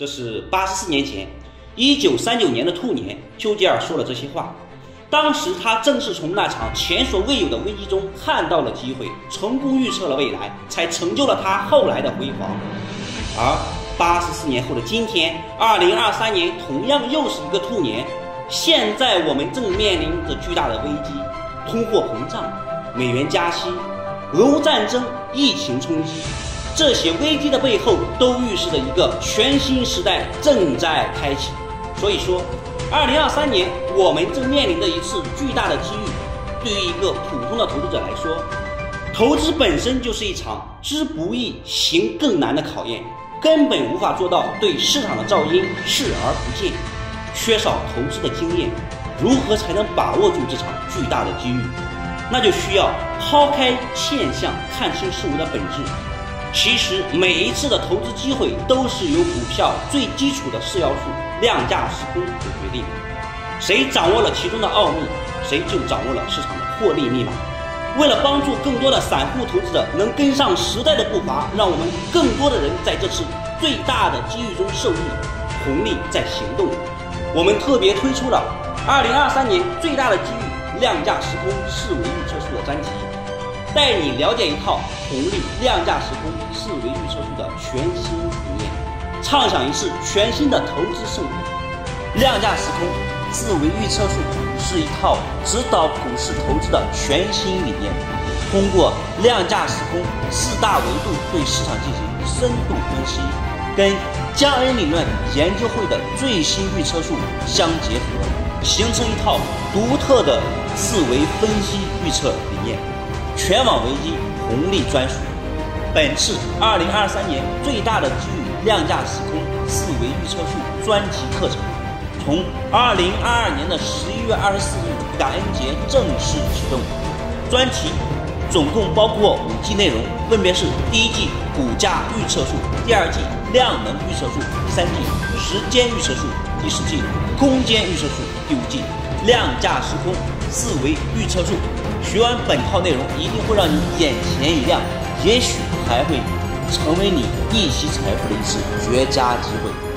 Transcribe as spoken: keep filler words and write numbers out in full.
这是八十四年前，一九三九年的兔年，丘吉尔说了这些话。当时他正是从那场前所未有的危机中看到了机会，成功预测了未来，才成就了他后来的辉煌。而八十四年后的今天，二零二三年同样又是一个兔年。现在我们正面临着巨大的危机，通货膨胀、美元加息、俄乌战争、疫情冲击，这些危机的背后都预示着一个全新时代正在开启。所以说二零二三年我们正面临着一次巨大的机遇。对于一个普通的投资者来说，投资本身就是一场知不易行更难的考验，根本无法做到对市场的噪音视而不见。缺少投资的经验，如何才能把握住这场巨大的机遇？那就需要抛开现象，看清事物的本质。其实每一次的投资机会都是由股票最基础的四要素量价时空所决定。谁掌握了其中的奥秘，谁就掌握了市场的获利密码。为了帮助更多的散户投资者能跟上时代的步伐，让我们更多的人在这次最大的机遇中受益，红利在行动。我们特别推出了二零二三年最大的机遇量价时空四维预测术的专题，带你了解一套红利量价时空四维预测术的全新理念，畅想一次全新的投资生活。量价时空四维预测术是一套指导股市投资的全新理念，通过量价时空四大维度对市场进行深度分析，跟江恩理论研究会的最新预测术相结合，形成一套独特的四维分析预测理念，全网唯一，红利专属。本次二零二三年最大的机遇量价时空四维预测术专题课程，从二零二二年的十一月二十四日感恩节正式启动。专题总共包括五季内容，分别是第一季股价预测术，第二季量能预测术，第三季时间预测术，第四季空间预测术，第五季量价时空四维预测术。学完本套内容一定会让你眼前一亮，也许还会成为你一席财富的一次绝佳机会。